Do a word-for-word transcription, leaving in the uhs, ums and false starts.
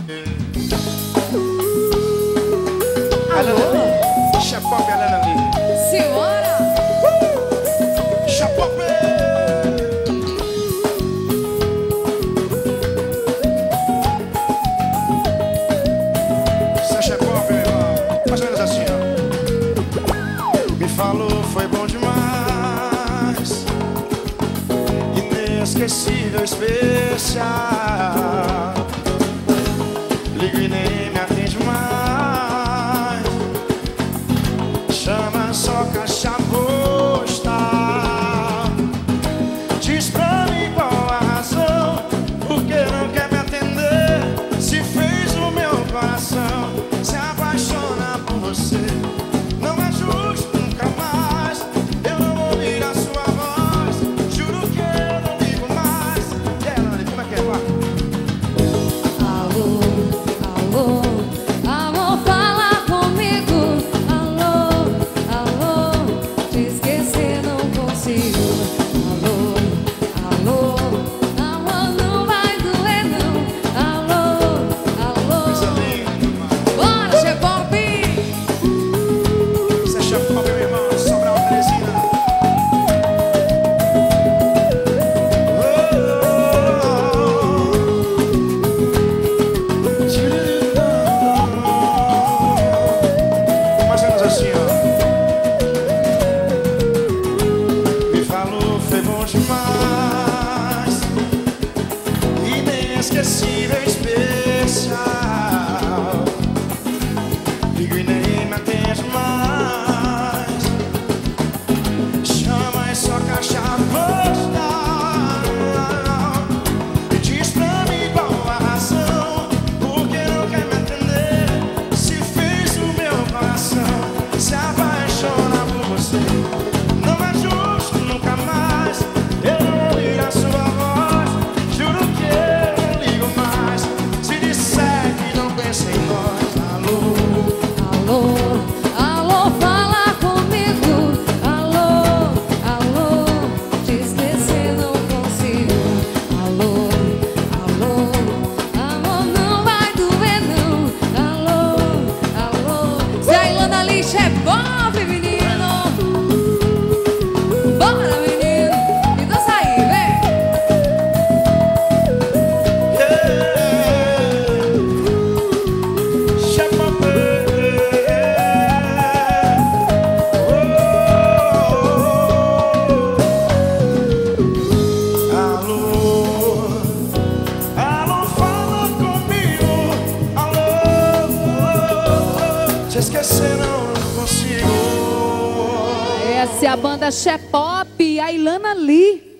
Alô? Chapop, Ailana Lee. Senhora! Uh! Chapop! Isso é Chapop, meu irmão. Mais ou menos assim, ó. Me falou, foi bom demais. Inesquecível, especial. Ligo e nem me atende mais. Chama só caixa postal. Diz pra mim qual a razão, por que não quer me atender. Se fez o meu coração se apaixona por você. Não é justo nunca mais eu não ouvir a sua voz. Juro que eu não ligo mais. E ela, como é que é, vai? Alô, alô, amor, fala comigo. Alô, alô, te esquecer não consigo. Alô, alô, amor, não vai doer não. Alô, Coisa alô, linda. bora, Chapop! Isso é Chapop, meu irmão. Sobra uma Terezinha. Mais ou menos assim, ó. Me falou, foi bom demais. Inesquecível, especial. Ligo e nem me atende mais. Chama, é só caixa postal. E diz pra mim qual a razão, por que não quer me atender. Se fez o meu coração se apaixona por você. Não é justo nunca mais eu não ouvir a sua voz. Juro que eu não ligo mais. Se disser que não pensa em nós. Alô, Alô, alô, fala comigo. Alô, alô, te esquecer não consigo. Alô, alô, amor, não vai doer não. Alô, alô, se a Ailana Lee, Chapop, menino. Bora, menino, e dança aí, vem. Chapop. Alô, alô, fala comigo. Alô, te esquecer não consigo. Essa é a banda Chapop, Ailana Lee.